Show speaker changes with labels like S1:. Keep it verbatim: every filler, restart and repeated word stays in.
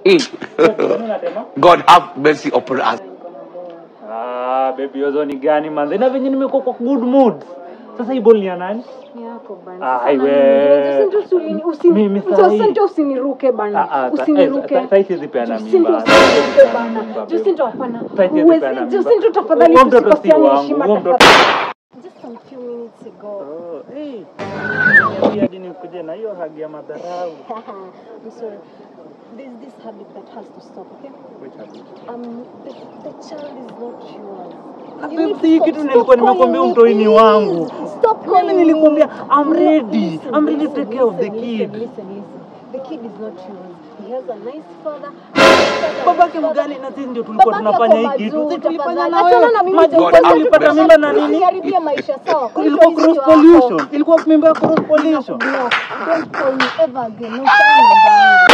S1: God have mercy upon us.
S2: Ah, baby yozo ni gani manze? Na venye nimekuwa kwa good mood. Sasa hii ball ni ya nani?
S3: Ni yako bana.
S2: Ah, wewe.
S3: Mimi usini usiniruke bana. Usiniruke.
S2: Sasa hizi peana mimba.
S3: Usiniruke bana. Jusinto hapana. Uwezi jusinto tafadhali usikosiane heshima tafadhali. Just some few minutes ago.
S2: Oh, hey. Mimi hadi nikuje na hiyo hagi ya madharau.
S3: I'm sorry. There's this habit that has to stop, okay?
S2: Which habit?
S3: Um, the, the child is not yours.
S2: Baby, kitu nilikuwa nimekuambia mtoini wangu.
S3: Stop
S2: calling me. Mimi nilikwambia I'm ready.
S3: Listen,
S2: I'm ready to
S3: listen,
S2: take care of the
S3: listen,
S2: kid.
S3: Listen, listen, listen. The kid is not yours. He has a nice father.
S2: Babake mgani na sisi ndio tulikuwa tunafanya hii kitu. Sisi tulifanya na
S3: wewe.
S2: Maji ulipata mimba na nini?
S3: Usiharibie maisha sawa.
S2: Ilikuwa cross pollution. Ilikuwa mimba ya cross pollution.
S3: Don't call me ever again. No,